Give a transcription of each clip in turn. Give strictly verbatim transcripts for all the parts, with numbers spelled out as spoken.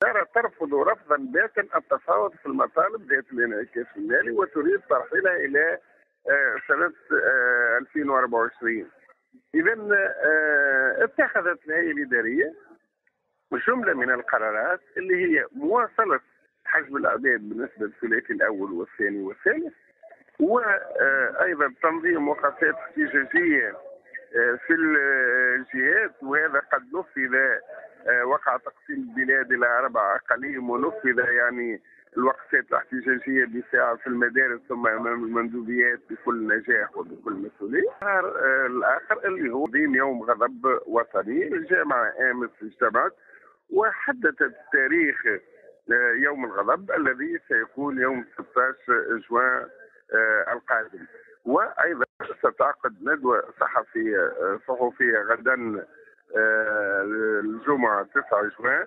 ترى ترفض رفضا باتا التفاوض في المطالب ذات الانعكاس المالي وتريد ترحيلها الى آه، سنه آه، ألفين وأربعة وعشرين. اذا آه، اتخذت الهيئه الاداريه جمله من القرارات اللي هي مواصله حجب الاعداد بالنسبه للثلاثي الاول والثاني والثالث، وايضا تنظيم وقفات احتجاجيه في الجهات، وهذا قد نفذ. وقع تقسيم البلاد الى اربع اقاليم ونفذ يعني الوقفات الاحتجاجيه بساعه في المدارس ثم امام المندوبيات بكل نجاح وبكل مسؤوليه. الاخر اللي هو تنظيم يوم غضب وطني. الجامعه امس اجتمعت وحددت تاريخ يوم الغضب الذي سيكون يوم ستة عشر جوان القادم، وايضا ستعقد ندوه صحفيه صحفيه غدا الجمعه تسعة جوان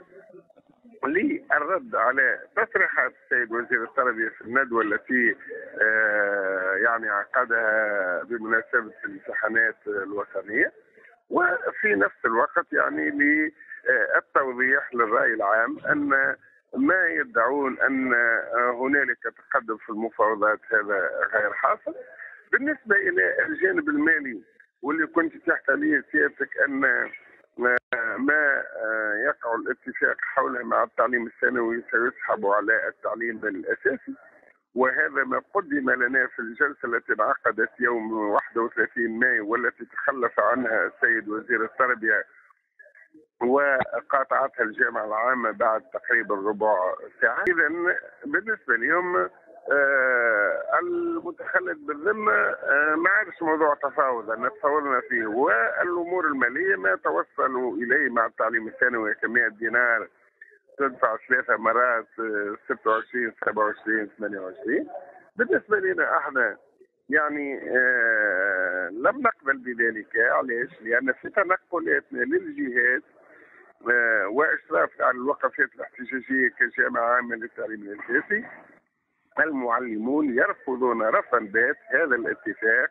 للرد على تصريحات السيد وزير التربيه في الندوه التي يعني عقدها بمناسبه الامتحانات الوطنيه، وفي نفس الوقت يعني للتوضيح للراي العام ان ما يدعون ان هنالك تقدم في المفاوضات هذا غير حاصل. بالنسبه الى الجانب المالي واللي كنت تحت لي سيادتك ان ما يقع الاتفاق حوله مع التعليم الثانوي سيسحب على التعليم الاساسي، وهذا ما قدم لنا في الجلسه التي انعقدت يوم واحد وثلاثين مايو والتي تخلف عنها السيد وزير التربيه وقاطعتها الجامعه العامه بعد تقريبا ربع ساعه. اذا بالنسبه لهم آه المتخلد بالذمه آه ما عادش موضوع تفاوض ان تفاوضنا فيه، والامور الماليه ما توصلوا اليه مع التعليم الثانوي كمية دينار تدفع ثلاثة مرات آه ستة وعشرين سبعة وعشرين ثمانية وعشرين. بالنسبه لنا احنا يعني آه لم نقبل بذلك. علاش؟ لان في تنقلاتنا للجهات آه واشراف على الوقفات الاحتجاجيه كجامعه عامه للتعليم الاساسي، المعلمون يرفضون رفضا بات هذا الاتفاق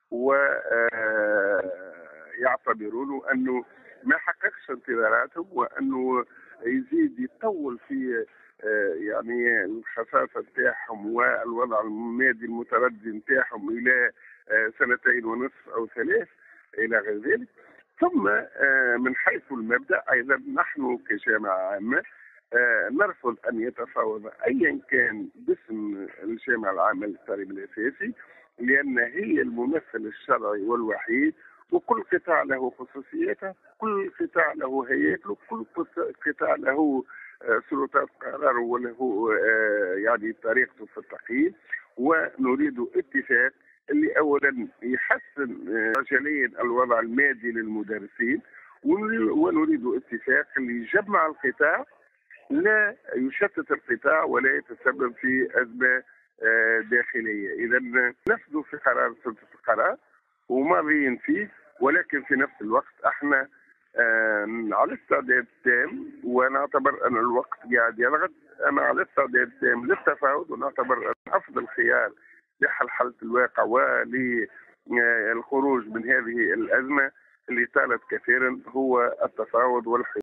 ويعتبرون انه ما حققش انتظاراتهم وانه يزيد يطول في يعني الخصاصه نتاعهم والوضع المادي المتردي نتاعهم الى سنتين ونصف او ثلاث الى غير ذلك. ثم من حيث المبدا ايضا نحن كجامعه عامه نرفض ان يتفاوض ايا كان باسم الجامعه العامه للتعليم الاساسي، لان هي الممثل الشرعي والوحيد، وكل قطاع له خصوصياته، كل قطاع له هيئته، كل قطاع له سلطات قرار وله يعني طريقته في التقييم. ونريد اتفاق اللي اولا يحسن جليا الوضع المادي للمدرسين، ونريد اتفاق اللي يجمع القطاع لا يشتت القطاع ولا يتسبب في أزمة داخلية. إذا نفذوا في قرار سلطة القرار وماضيين فيه، ولكن في نفس الوقت احنا على استعداد تام، ونعتبر أن الوقت قاعد يضغط. أنا على استعداد تام للتفاوض، ونعتبر أن أفضل خيار لحل الواقع وللخروج من هذه الأزمة اللي طالت كثيرا هو التفاوض والحوار.